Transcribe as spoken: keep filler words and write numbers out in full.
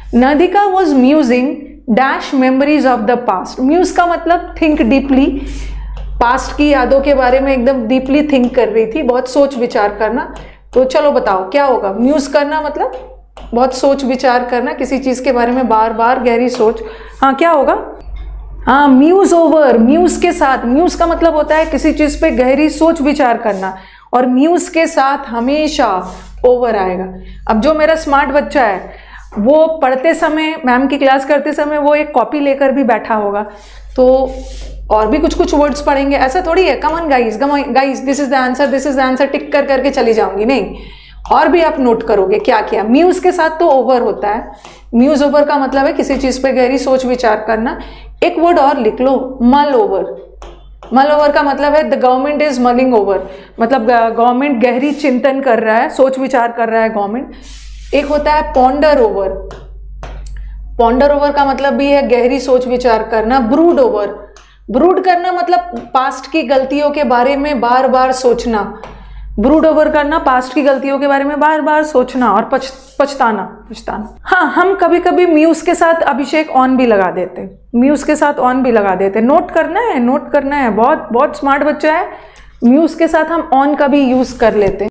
नदिका was musing dash memories of the past. Muse का मतलब think deeply, past की यादों के बारे में एकदम डीपली थिंक कर रही थी, बहुत सोच विचार करना। तो चलो बताओ क्या होगा। म्यूज करना मतलब बहुत सोच विचार करना, किसी चीज के बारे में बार बार गहरी सोच। हाँ क्या होगा, हाँ म्यूज ओवर, म्यूज के साथ। म्यूज का मतलब होता है किसी चीज पे गहरी सोच विचार करना, और म्यूज के साथ हमेशा ओवर आएगा। अब जो मेरा स्मार्ट बच्चा है वो पढ़ते समय, मैम की क्लास करते समय वो एक कॉपी लेकर भी बैठा होगा, तो और भी कुछ कुछ वर्ड्स पढ़ेंगे। ऐसा थोड़ी है come on guys, guys this is the answer, this is the answer tick कर करके चली जाऊंगी, नहीं, और भी आप नोट करोगे क्या किया। म्यूज के साथ तो ओवर होता है। म्यूज ओवर का मतलब है किसी चीज पे गहरी सोच विचार करना। एक वर्ड और लिख लो, मल ओवर। मल ओवर का मतलब है the government is mulling over, मतलब गवर्नमेंट गहरी चिंतन कर रहा है, सोच विचार कर रहा है गवर्नमेंट। एक होता है पॉन्डर ओवर। पॉन्डर ओवर का मतलब भी है गहरी सोच विचार करना। ब्रूड ओवर, ब्रूड करना मतलब पास्ट की गलतियों के बारे में बार बार सोचना। ब्रूड ओवर करना, पास्ट की गलतियों के बारे में बार बार सोचना और पछ पछताना पछताना हाँ, हम कभी कभी म्यूज के साथ अभिषेक ऑन भी लगा देते, म्यूज के साथ ऑन भी लगा देते। नोट करना है, नोट करना है, बहुत बहुत स्मार्ट बच्चा है। म्यूज के साथ हम ऑन का भी यूज कर लेते हैं।